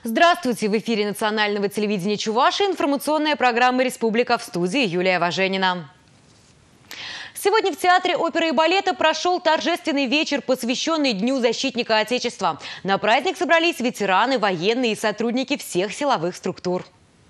Здравствуйте! В эфире национального телевидения Чувашии информационная программа «Республика», в студии Юлия Важенина. Сегодня в Театре оперы и балета прошел торжественный вечер, посвященный Дню защитника Отечества. На праздник собрались ветераны, военные и сотрудники всех силовых структур.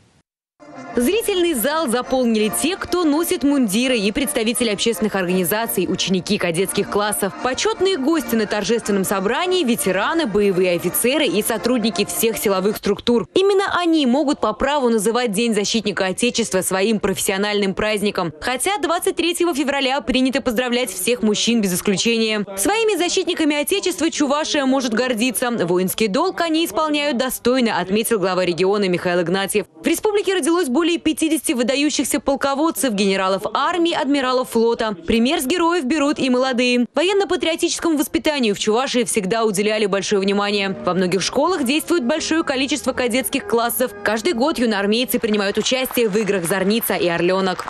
Зрительный зал заполнили те, кто носит мундиры, и представители общественных организаций, ученики кадетских классов. Почетные гости на торжественном собрании – ветераны, боевые офицеры и сотрудники всех силовых структур. Именно они могут по праву называть День защитника Отечества своим профессиональным праздником. Хотя 23 февраля принято поздравлять всех мужчин без исключения. Своими защитниками Отечества Чувашия может гордиться. Воинский долг они исполняют достойно, отметил глава региона Михаил Игнатьев. В республике родилось более 50 выдающихся полководцев, генералов армии, адмиралов флота. Пример с героев берут и молодые. Военно-патриотическому воспитанию в Чувашии всегда уделяли большое внимание. Во многих школах действует большое количество кадетских классов. Каждый год юноармейцы принимают участие в играх «Зорница» и «Орленок».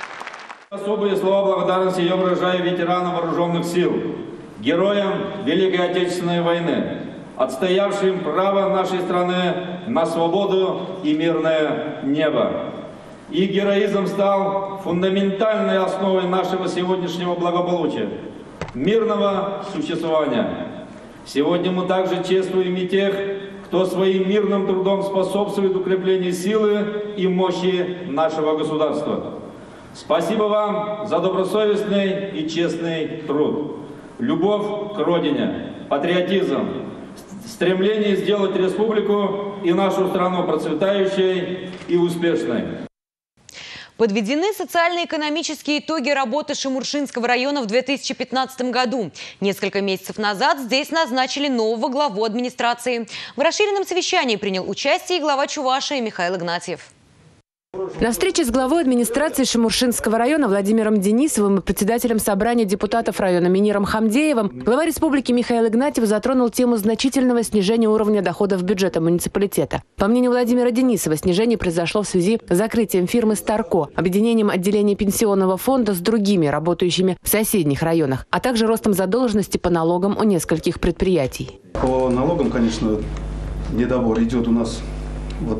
Особые слова благодарности я выражаю ветеранам вооруженных сил, героям Великой Отечественной войны, отстоявшим право нашей страны на свободу и мирное небо. Их героизм стал фундаментальной основой нашего сегодняшнего благополучия, мирного существования. Сегодня мы также чествуем и тех, кто своим мирным трудом способствует укреплению силы и мощи нашего государства. Спасибо вам за добросовестный и честный труд, любовь к родине, патриотизм, стремление сделать республику и нашу страну процветающей и успешной. Подведены социально-экономические итоги работы Шимуршинского района в 2015 году. Несколько месяцев назад здесь назначили нового главу администрации. В расширенном совещании принял участие и глава Чувашии Михаил Игнатьев. На встрече с главой администрации Шимуршинского района Владимиром Денисовым и председателем собрания депутатов района Миниром Хамдеевым глава республики Михаил Игнатьев затронул тему значительного снижения уровня доходов бюджета муниципалитета. По мнению Владимира Денисова, снижение произошло в связи с закрытием фирмы «Старко», объединением отделений пенсионного фонда с другими, работающими в соседних районах, а также ростом задолженности по налогам у нескольких предприятий. По налогам, конечно, недобор идет у нас. Вот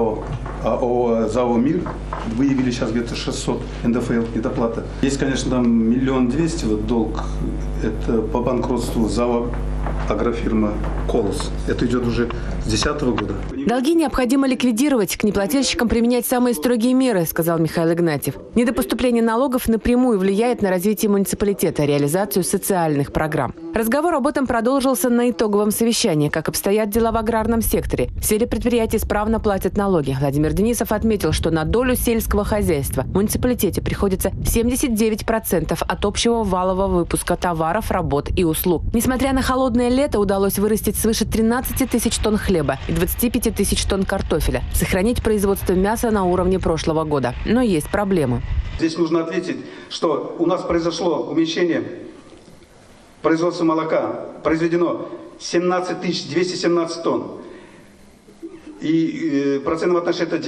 ЗАО «Мир» выявили сейчас где-то 600 НДФЛ недоплата. Есть, конечно, там 1 200 000 вот долг. Это по банкротству ЗАО агрофирма «Колос». Это идет уже с 2010 года. Долги необходимо ликвидировать, к неплательщикам применять самые строгие меры, сказал Михаил Игнатьев. Недопоступление налогов напрямую влияет на развитие муниципалитета, реализацию социальных программ. Разговор об этом продолжился на итоговом совещании. Как обстоят дела в аграрном секторе? Все ли предприятия исправно платят налоги? Владимир Денисов отметил, что на долю сельского хозяйства в муниципалитете приходится 79% от общего валового выпуска товаров, работ и услуг. Несмотря на холодное лето, удалось вырастить свыше 13 тысяч тонн хлеба и 25 тысяч тонн картофеля, сохранить производство мяса на уровне прошлого года. Но есть проблемы. Здесь нужно ответить, что у нас произошло уменьшение производства молока. Произведено 17 217 тонн. И процентном отношении это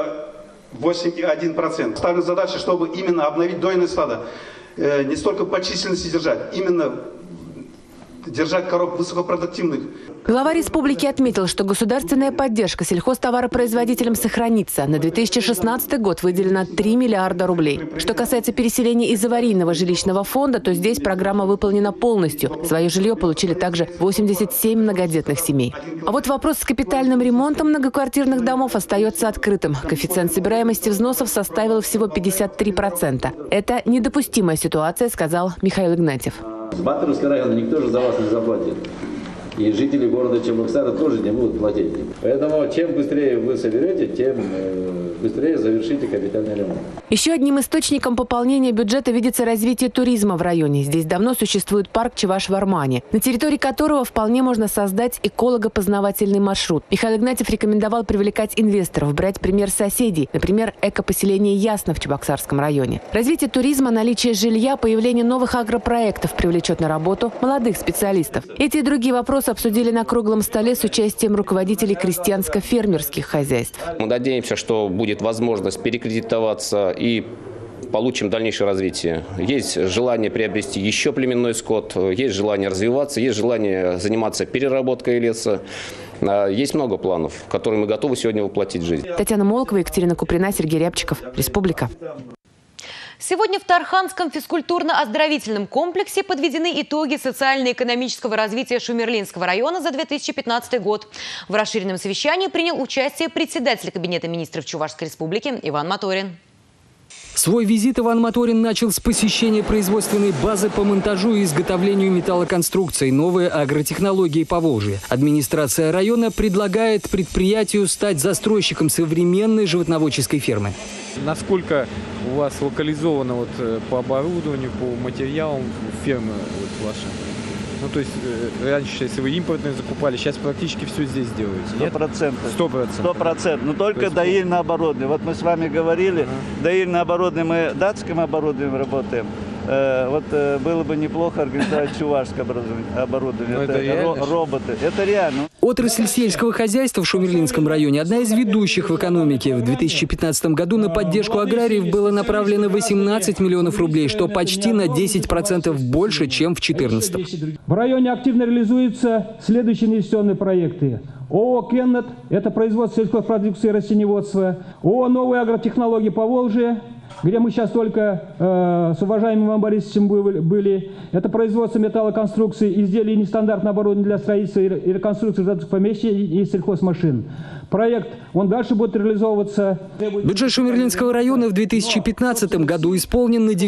98,1%. Ставлю задачу, чтобы именно обновить дойное стадо. Не столько по численности держать, именно держать коров высокопродуктивных. Глава республики отметил, что государственная поддержка сельхозтоваропроизводителям сохранится. На 2016 год выделено 3 миллиарда рублей. Что касается переселения из аварийного жилищного фонда, то здесь программа выполнена полностью. Свое жилье получили также 87 многодетных семей. А вот вопрос с капитальным ремонтом многоквартирных домов остается открытым. Коэффициент собираемости взносов составил всего 53%. Это недопустимая ситуация, сказал Михаил Игнатьев. С Батыровского района никто же за вас не заплатит. И жители города Чебоксары тоже не будут платить. Поэтому чем быстрее вы соберете, тем быстрее завершите капитальный ремонт. Еще одним источником пополнения бюджета видится развитие туризма в районе. Здесь давно существует парк Чуваш в Армане, на территории которого вполне можно создать эколого-познавательный маршрут. Михаил Игнатьев рекомендовал привлекать инвесторов, брать пример соседей, например, экопоселение Ясно в Чебоксарском районе. Развитие туризма, наличие жилья, появление новых агропроектов привлечет на работу молодых специалистов. Эти и другие вопросы обсудили на круглом столе с участием руководителей крестьянско-фермерских хозяйств. Мы надеемся, что будет возможность перекредитоваться и получим дальнейшее развитие. Есть желание приобрести еще племенной скот, есть желание развиваться, есть желание заниматься переработкой леса. Есть много планов, которые мы готовы сегодня воплотить в жизнь. Татьяна Молокова, Екатерина Куприна, Сергей Рябчиков. Республика. Сегодня в Тарханском физкультурно-оздоровительном комплексе подведены итоги социально-экономического развития Шумерлинского района за 2015 год. В расширенном совещании принял участие председатель Кабинета министров Чувашской республики Иван Моторин. Свой визит Иван Моторин начал с посещения производственной базы по монтажу и изготовлению металлоконструкций «Новые агротехнологии Поволжья». Администрация района предлагает предприятию стать застройщиком современной животноводческой фермы. Насколько у вас локализовано по оборудованию, по материалам фермы ваши? Ну, то есть, раньше, если вы импортные закупали, сейчас практически все здесь делаете. 100%. 100%. 100%. Но только доильное оборудование. Вот мы с вами говорили, доильное оборудование, мы датским оборудованием работаем. Было бы неплохо организовать чувашское оборудование. Это роботы. Это реально. Отрасль сельского хозяйства в Шумерлинском районе – одна из ведущих в экономике. В 2015 году на поддержку аграриев было направлено 18 миллионов рублей, что почти на 10% больше, чем в 2014. В районе активно реализуются следующие инвестиционные проекты. ООО «Кеннет» – это производство сельской продукции и растениеводства. ООО «Новые агротехнологии Поволжья», где мы сейчас только с уважаемым Иваном Борисовичем были. Это производство металлоконструкций, изделий нестандартного оборудования для строительства и реконструкции жилых помещений и сельхозмашин. Проект, он дальше будет реализовываться. Бюджет Шумерлинского района в 2015 году исполнен на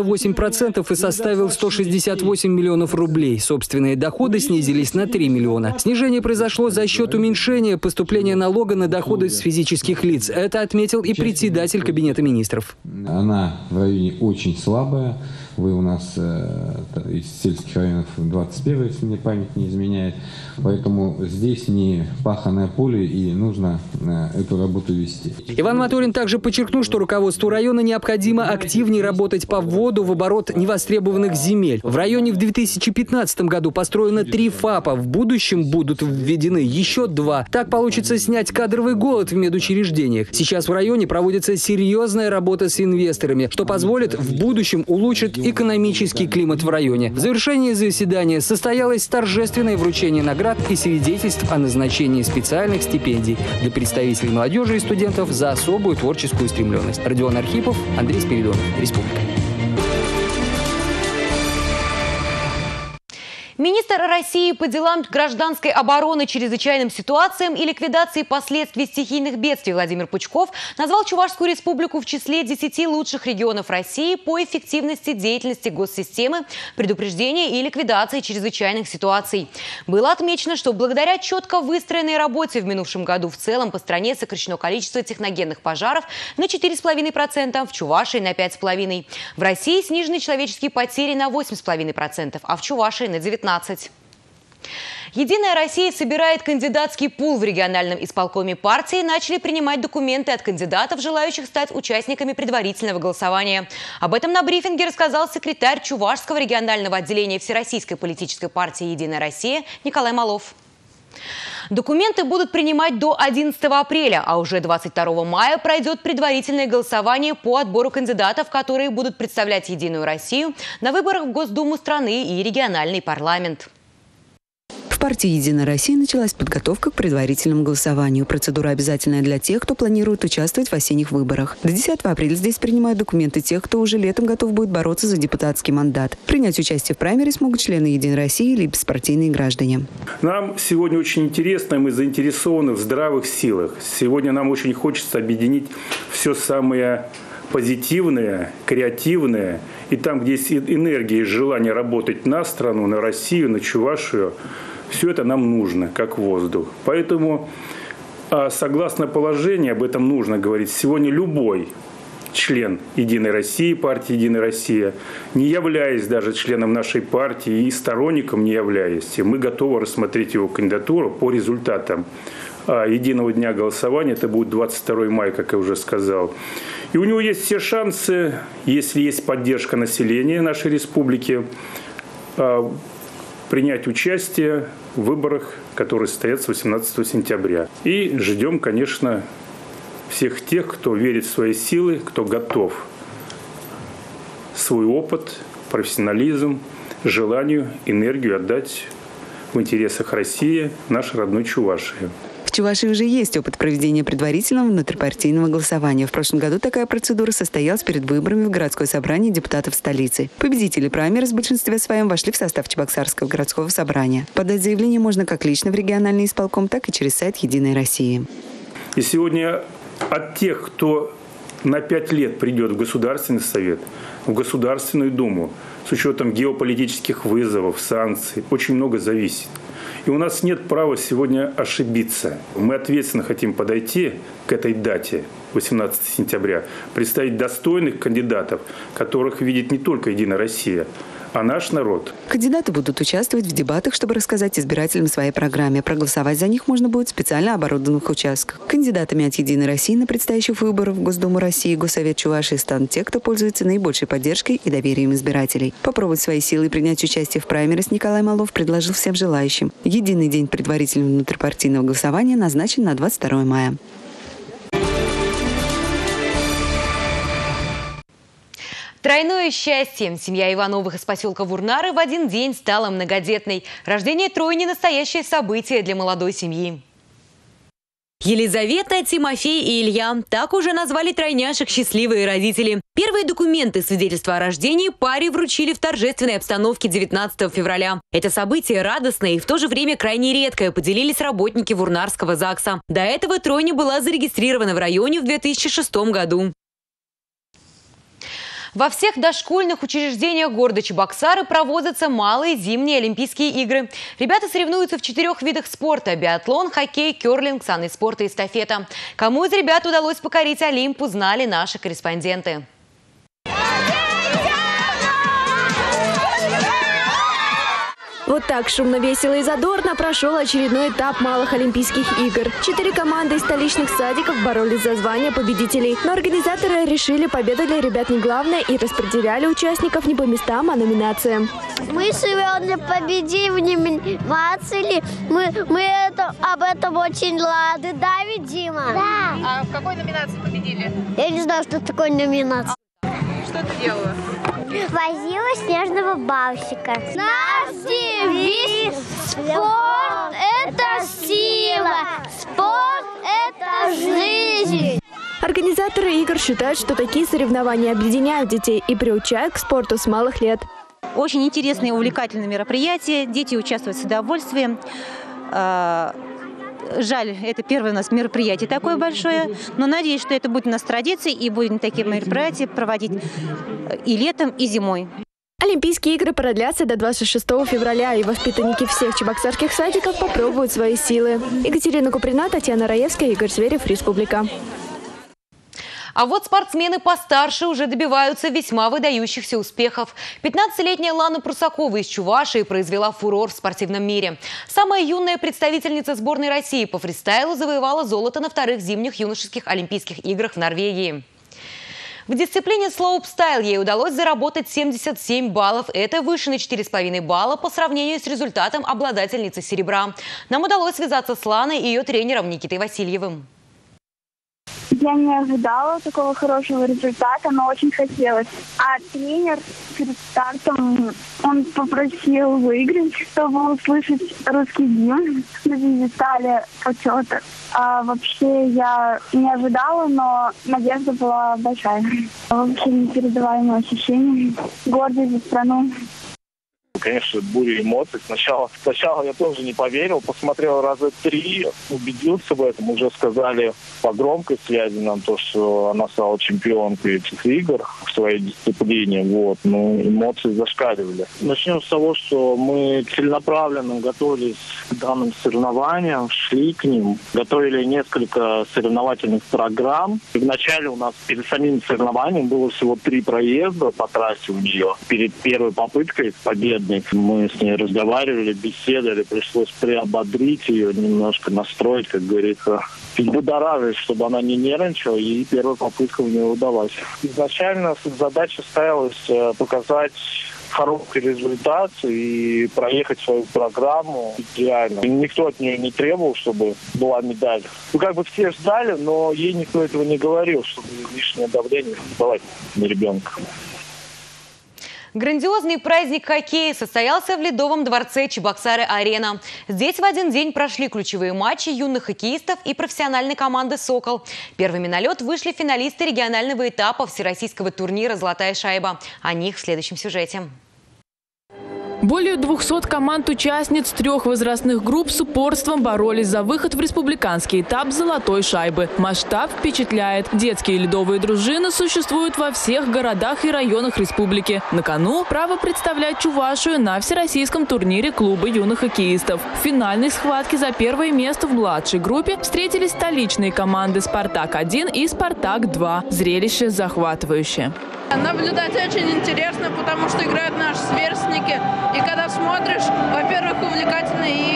98% и составил 168 миллионов рублей. Собственные доходы снизились на 3 миллиона. Снижение произошло за счет уменьшения поступления налога на доходы с физических лиц. Это отметил и председатель Кабинета министров. Она в районе очень слабая. Вы у нас из сельских районов 21, если мне память не изменяет. Поэтому здесь не паханое поле, и нужно эту работу вести. Иван Моторин также подчеркнул, что руководству района необходимо активнее работать по вводу в оборот невостребованных земель. В районе в 2015 году построено 3 ФАПа. В будущем будут введены еще 2. Так получится снять кадровый голод в медучреждениях. Сейчас в районе проводится серьезная работа с инвесторами, что позволит в будущем улучшить экономический климат в районе. В завершении заседания состоялось торжественное вручение наград и свидетельств о назначении специальных стипендий для представителей молодежи и студентов за особую творческую устремленность. Родион Архипов, Андрей Спиридонов, Республика. Министр России по делам гражданской обороны, чрезвычайным ситуациям и ликвидации последствий стихийных бедствий Владимир Пучков назвал Чувашскую республику в числе 10 лучших регионов России по эффективности деятельности госсистемы, предупреждения и ликвидации чрезвычайных ситуаций. Было отмечено, что благодаря четко выстроенной работе в минувшем году в целом по стране сокращено количество техногенных пожаров на 4,5%, в Чувашии на 5,5%. В России снижены человеческие потери на 8,5%, а в Чувашии на 19%. «Единая Россия» собирает кандидатский пул в региональном исполкоме партии. Начали принимать документы от кандидатов, желающих стать участниками предварительного голосования. Об этом на брифинге рассказал секретарь Чувашского регионального отделения Всероссийской политической партии «Единая Россия» Николай Малов. Документы будут принимать до 11 апреля, а уже 22 мая пройдет предварительное голосование по отбору кандидатов, которые будут представлять «Единую Россию» на выборах в Госдуму страны и региональный парламент. В партии «Единая Россия» началась подготовка к предварительному голосованию. Процедура обязательная для тех, кто планирует участвовать в осенних выборах. До 10 апреля здесь принимают документы тех, кто уже летом готов будет бороться за депутатский мандат. Принять участие в праймере смогут члены «Единой России» или беспартийные граждане. Нам сегодня очень интересно, мы заинтересованы в здравых силах. Сегодня нам очень хочется объединить все самое позитивное, креативное. И там, где есть энергия и желание работать на страну, на Россию, на Чувашию, все это нам нужно, как воздух. Поэтому, согласно положению, об этом нужно говорить. Сегодня любой член «Единой России», партии «Единая Россия», не являясь даже членом нашей партии и сторонником не являясь, мы готовы рассмотреть его кандидатуру по результатам единого дня голосования. Это будет 22 мая, как я уже сказал. И у него есть все шансы, если есть поддержка населения нашей республики, принять участие в выборах, которые состоятся 18 сентября. И ждем, конечно, всех тех, кто верит в свои силы, кто готов свой опыт, профессионализм, желанию, энергию отдать в интересах России, нашей родной Чувашии. В Чувашии уже есть опыт проведения предварительного внутрипартийного голосования. В прошлом году такая процедура состоялась перед выборами в городское собрание депутатов столицы. Победители праймериз в большинстве своем вошли в состав Чебоксарского городского собрания. Подать заявление можно как лично в региональный исполком, так и через сайт «Единой России». И сегодня от тех, кто на 5 лет придет в Государственный совет, в Государственную Думу, с учетом геополитических вызовов, санкций, очень много зависит. И у нас нет права сегодня ошибиться. Мы ответственно хотим подойти к этой дате, 18 сентября, представить достойных кандидатов, которых видит не только «Единая Россия», а наш народ. Кандидаты будут участвовать в дебатах, чтобы рассказать избирателям о своей программе. Проголосовать за них можно будет в специально оборудованных участках. Кандидатами от «Единой России» на предстоящих выборах в Госдуму России и Госсовет Чувашии станут те, кто пользуется наибольшей поддержкой и доверием избирателей. Попробовать свои силы и принять участие в праймериз Николай Малов предложил всем желающим. Единый день предварительного внутрипартийного голосования назначен на 22 мая. Тройное счастье. Семья Ивановых из поселка Вурнары в один день стала многодетной. Рождение тройни – настоящее событие для молодой семьи. Елизавета, Тимофей и Илья. Так уже назвали тройняшек счастливые родители. Первые документы свидетельства о рождении паре вручили в торжественной обстановке 19 февраля. Это событие радостное и в то же время крайне редкое, поделились работники Вурнарского ЗАГСа. До этого тройня была зарегистрирована в районе в 2006 году. Во всех дошкольных учреждениях города Чебоксары проводятся малые зимние Олимпийские игры. Ребята соревнуются в 4 видах спорта – биатлон, хоккей, керлинг, санный спорт и эстафета. Кому из ребят удалось покорить Олимп, узнали наши корреспонденты. Вот так шумно, весело и задорно прошел очередной этап малых Олимпийских игр. 4 команды из столичных садиков боролись за звание победителей. Но организаторы решили, победа для ребят не главное, и распределяли участников не по местам, а номинациям. Мы сегодня победили в номинации. Мы об этом очень рады. Да, ведь, Дима? Да. А в какой номинации победили? Я не знаю, что такое номинация. Что ты делала? Возила снежного бабщика. Наш девиз – спорт – это сила, спорт – это жизнь. Организаторы игр считают, что такие соревнования объединяют детей и приучают к спорту с малых лет. Очень интересные и увлекательные мероприятия. Дети участвуют с удовольствием. Жаль, это первое у нас мероприятие такое большое, но надеюсь, что это будет у нас традицией и будем такие мероприятия проводить и летом, и зимой. Олимпийские игры продлятся до 26 февраля, и воспитанники всех чебоксарских садиков попробуют свои силы. Екатерина Куприна, Татьяна Раевская, Игорь Зверев, Республика. А вот спортсмены постарше уже добиваются весьма выдающихся успехов. 15-летняя Лана Прусакова из Чувашии произвела фурор в спортивном мире. Самая юная представительница сборной России по фристайлу завоевала золото на 2-х зимних юношеских Олимпийских играх в Норвегии. В дисциплине слоупстайл ей удалось заработать 77 баллов. Это выше на 4,5 балла по сравнению с результатом обладательницы серебра. Нам удалось связаться с Ланой и ее тренером Никитой Васильевым. Я не ожидала такого хорошего результата, но очень хотелось. А тренер перед стартом, он попросил выиграть, чтобы услышать русский гимн на пьедестале почета. А вообще я не ожидала, но надежда была большая. Вообще непередаваемые ощущения, гордость за страну. Конечно, буря эмоций. Сначала я тоже не поверил, посмотрел раза 3, убедился в этом. Уже сказали по громкой связи нам то, что она стала чемпионкой этих игр в своей дисциплине. Вот. Но эмоции зашкаливали. Начнем с того, что мы целенаправленно готовились к данным соревнованиям, шли к ним, готовили несколько соревновательных программ. И вначале у нас перед самим соревнованием было всего 3 проезда по трассе у нее. Перед первой попыткой победной мы с ней разговаривали, беседовали, пришлось приободрить ее, немножко настроить, как говорится, взбудоражить, чтобы она не нервничала, и первая попытка у нее удалась. Изначально задача ставилась показать хороший результат и проехать свою программу идеально. И никто от нее не требовал, чтобы была медаль. Все ждали, но ей никто этого не говорил, чтобы лишнее давление создавать на ребенка. 15 лет назад я уже думала, что я буду выступать на Олимпиаде. Но, к сожалению, я не ожидала такого хорошего результата. Но очень хотелось. 15 лет назад я уже думала, что я буду выступать на Олимпиаде. Но, к сожалению, Грандиозный праздник хоккея состоялся в Ледовом дворце Чебоксары-Арена. Здесь в один день прошли ключевые матчи юных хоккеистов и профессиональной команды «Сокол». Первыми на лед вышли финалисты регионального этапа всероссийского турнира «Золотая шайба». О них в следующем сюжете. Более 200 команд-участниц 3 возрастных групп с упорством боролись за выход в республиканский этап «Золотой шайбы». Масштаб впечатляет. Детские ледовые дружины существуют во всех городах и районах республики. На кону право представлять Чувашию на всероссийском турнире клуба юных хоккеистов. В финальной схватке за первое место в младшей группе встретились столичные команды «Спартак-1» и «Спартак-2». Зрелище захватывающее. Наблюдать очень интересно, потому что играют наши сверстники. И когда смотришь, во-первых, увлекательно и,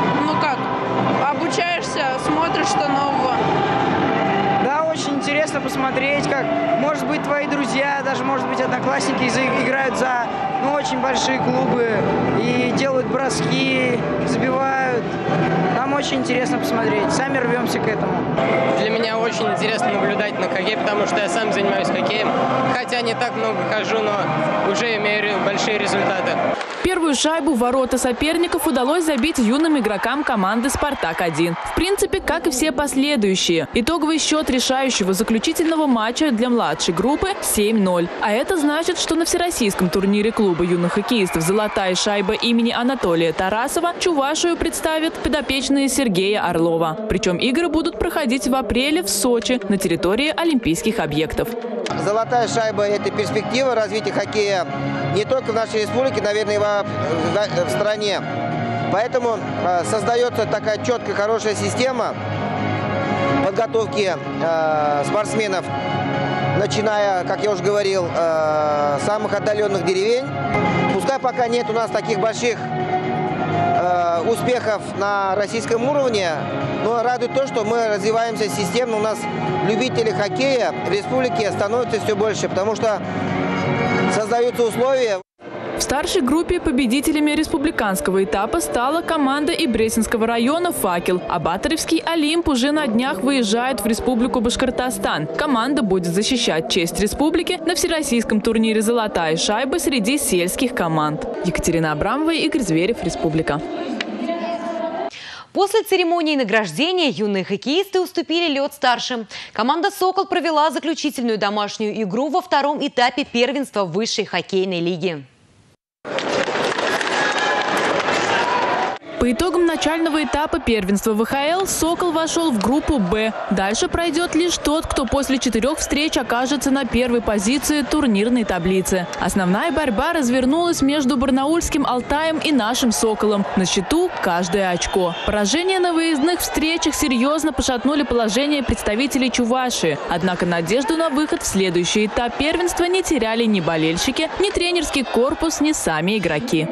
обучаешься, смотришь что нового. Да, очень интересно посмотреть, как, может быть, твои друзья, даже, может быть, одноклассники играют за очень большие клубы и делают броски, забивают. Нам очень интересно посмотреть. Сами рвемся к этому. Для меня очень интересно наблюдать на хоккей, потому что я сам занимаюсь хоккеем. Хотя не так много хожу, но уже имею большие результаты. Первую шайбу в ворота соперников удалось забить юным игрокам команды «Спартак-1». В принципе, как и все последующие. Итоговый счет решающего заключительного матча для младшей группы 7-0. А это значит, что на всероссийском турнире клуба юных хоккеистов «Золотая шайба» имени Анатолия Тарасова Чувашию представят подопечные Сергея Орлова. Причем игры будут проходить в апреле в Сочи на территории олимпийских объектов. «Золотая шайба» – это перспектива развития хоккея не только в нашей республике, наверное, и в стране. Поэтому создается такая четкая, хорошая система подготовки спортсменов, начиная, как я уже говорил, с самых отдаленных деревень. Пускай пока нет у нас таких больших успехов на российском уровне, но радует то, что мы развиваемся системно. У нас любителей хоккея в республике становится все больше, потому что создаются условия. В старшей группе победителями республиканского этапа стала команда Ибресинского района «Факел». А Батаревский «Олимп» уже на днях выезжает в республику Башкортостан. Команда будет защищать честь республики на всероссийском турнире «Золотая шайба» среди сельских команд. Екатерина Абрамова, Игорь Зверев, Республика. После церемонии награждения юные хоккеисты уступили лед старшим. Команда «Сокол» провела заключительную домашнюю игру во втором этапе первенства высшей хоккейной лиги. По итогам начального этапа первенства ВХЛ «Сокол» вошел в группу «Б». Дальше пройдет лишь тот, кто после 4 встреч окажется на первой позиции турнирной таблицы. Основная борьба развернулась между барнаульским «Алтаем» и нашим «Соколом». На счету каждое очко. Поражения на выездных встречах серьезно пошатнули положение представителей Чувашии. Однако надежду на выход в следующий этап первенства не теряли ни болельщики, ни тренерский корпус, ни сами игроки.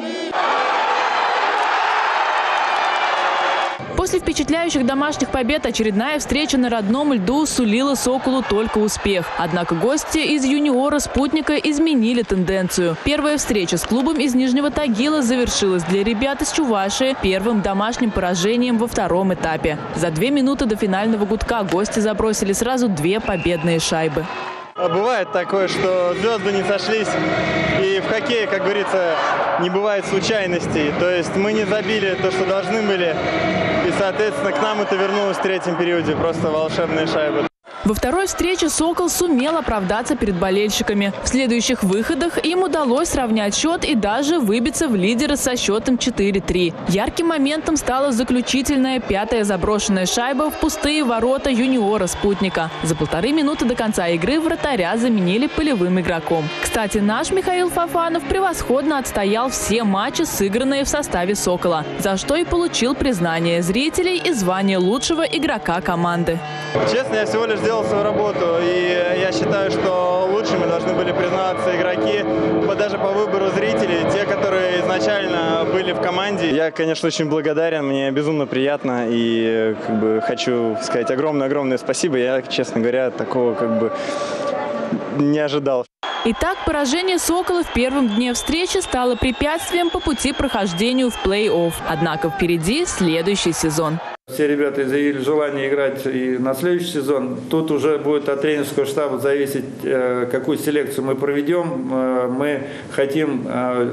После впечатляющих домашних побед очередная встреча на родном льду сулила «Соколу» только успех. Однако гости из юниора «Спутника» изменили тенденцию. Первая встреча с клубом из Нижнего Тагила завершилась для ребят из Чувашии первым домашним поражением во втором этапе. За 2 минуты до финального гудка гости забросили сразу 2 победные шайбы. Бывает такое, что звезды не сошлись, и в хоккее, как говорится, не бывает случайностей. То есть мы не забили то, что должны были, и, соответственно, к нам это вернулось в третьем периоде, просто волшебная шайба. Во второй встрече «Сокол» сумел оправдаться перед болельщиками. В следующих выходах им удалось сравнять счет и даже выбиться в лидеры со счетом 4-3. Ярким моментом стала заключительная 5-я заброшенная шайба в пустые ворота юниора «Спутника». За 1,5 минуты до конца игры вратаря заменили полевым игроком. Кстати, наш Михаил Фафанов превосходно отстоял все матчи, сыгранные в составе «Сокола», за что и получил признание зрителей и звание лучшего игрока команды. Честно, я всего лишь делал свою работу, и я считаю, что лучшими должны были признаваться игроки, даже по выбору зрителей, те, которые изначально были в команде. Я, конечно, очень благодарен, мне безумно приятно, и хочу сказать огромное-огромное спасибо. Я, честно говоря, такого не ожидал. Итак, поражение «Сокола» в первом дне встречи стало препятствием по пути прохождению в плей-офф. Однако впереди следующий сезон. Все ребята заявили желание играть и на следующий сезон. Тут уже будет от тренерского штаба зависеть, какую селекцию мы проведем. Мы хотим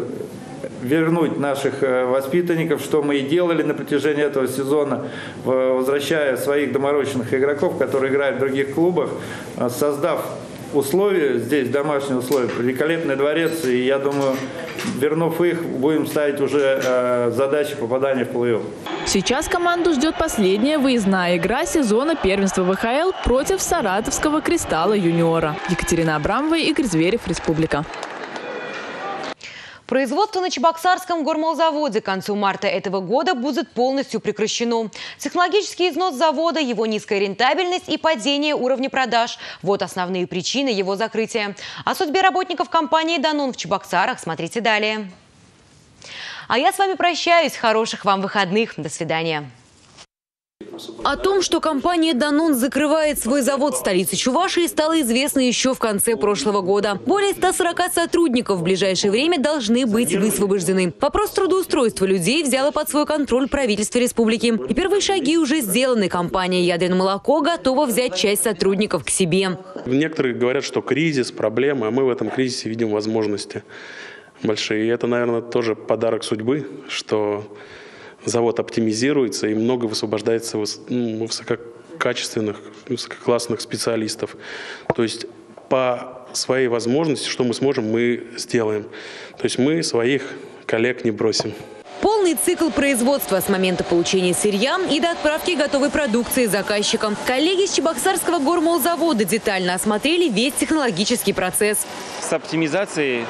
вернуть наших воспитанников, что мы и делали на протяжении этого сезона, возвращая своих доморощенных игроков, которые играют в других клубах, создав условия, здесь домашние условия, великолепный дворец, и я думаю, вернув их, будем ставить уже задачи попадания в плей-офф. Сейчас команду ждет последняя выездная игра сезона первенства ВХЛ против саратовского «Кристалла Юниора». Екатерина Абрамова, Игорь Зверев, Республика. Производство на Чебоксарском гормолзаводе к концу марта этого года будет полностью прекращено. Технологический износ завода, его низкая рентабельность и падение уровня продаж – вот основные причины его закрытия. О судьбе работников компании «Данон» в Чебоксарах смотрите далее. А я с вами прощаюсь. Хороших вам выходных. До свидания. О том, что компания «Данон» закрывает свой завод в столице Чувашии, стало известно еще в конце прошлого года. Более 140 сотрудников в ближайшее время должны быть высвобождены. Вопрос трудоустройства людей взяла под свой контроль правительство республики. И первые шаги уже сделаны. Компания «Ядерное молоко» готова взять часть сотрудников к себе. Некоторые говорят, что кризис, проблемы, а мы в этом кризисе видим возможности большие. И это, наверное, тоже подарок судьбы, что завод оптимизируется и много высвобождается высококачественных, высококлассных специалистов. То есть по своей возможности, что мы сможем, мы сделаем. То есть мы своих коллег не бросим. Полный цикл производства с момента получения сырья и до отправки готовой продукции заказчикам. Коллеги с Чебоксарского гормолзавода детально осмотрели весь технологический процесс. С оптимизацией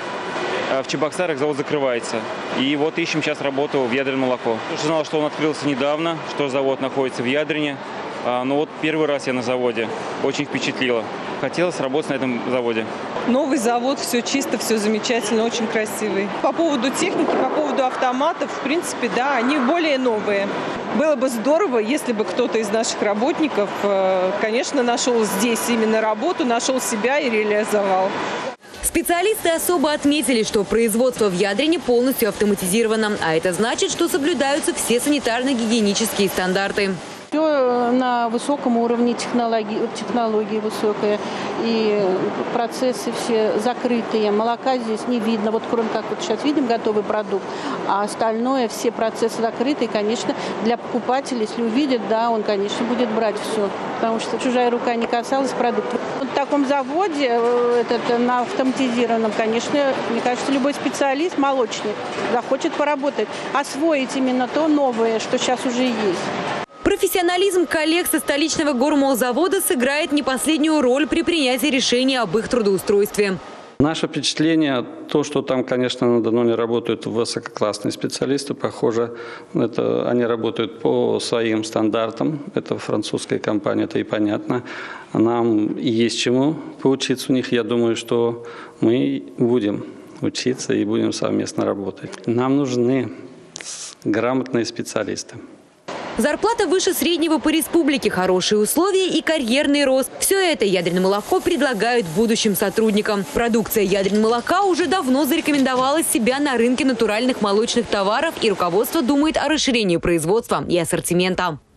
в Чебоксарах завод закрывается. И вот ищем сейчас работу в «Ядерное молоко». Узнал, что он открылся недавно, что завод находится в Ядрине. Но вот первый раз я на заводе. Очень впечатлило. Хотелось работать на этом заводе. Новый завод, все чисто, все замечательно, очень красивый. По поводу техники, по поводу автоматов, в принципе, да, они более новые. Было бы здорово, если бы кто-то из наших работников, конечно, нашел здесь именно работу, нашел себя и реализовал. Специалисты особо отметили, что производство в Ядрине полностью автоматизировано. А это значит, что соблюдаются все санитарно-гигиенические стандарты. Все на высоком уровне, технологии высокие, и процессы все закрытые. Молока здесь не видно, вот кроме как вот сейчас видим готовый продукт, а остальное, все процессы закрыты. И, конечно, для покупателя, если увидит, да, он, конечно, будет брать все, потому что чужая рука не касалась продукта. Вот в таком заводе, на автоматизированном, конечно, мне кажется, любой специалист, молочник, захочет поработать, освоить именно то новое, что сейчас уже есть. Профессионализм коллег со столичного гормолзавода сыграет не последнюю роль при принятии решения об их трудоустройстве. Наше впечатление, то, что там, конечно, на Даноне работают высококлассные специалисты, похоже, они работают по своим стандартам. Это французская компания, это и понятно. Нам и есть чему поучиться у них. Я думаю, что мы будем учиться и будем совместно работать. Нам нужны грамотные специалисты. Зарплата выше среднего по республике, хорошие условия и карьерный рост. Все это «Ядерное молоко» предлагают будущим сотрудникам. Продукция «Ядерного молока» уже давно зарекомендовала себя на рынке натуральных молочных товаров, и руководство думает о расширении производства и ассортимента.